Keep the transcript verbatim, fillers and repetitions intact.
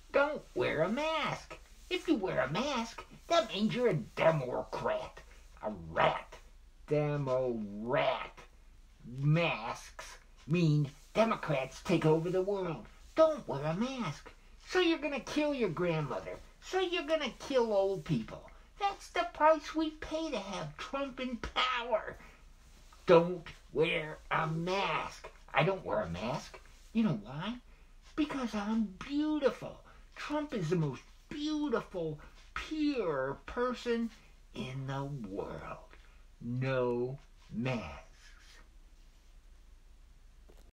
Don't wear a mask. If you wear a mask, that means you're a Democrat. A rat. Demo-rat. Masks mean Democrats take over the world. Don't wear a mask. So you're going to kill your grandmother. So you're going to kill old people. That's the price we pay to have Trump in power. Don't wear a mask. I don't wear a mask. You know why? Because I'm beautiful. Trump is the most beautiful, pure person in the world. No mask.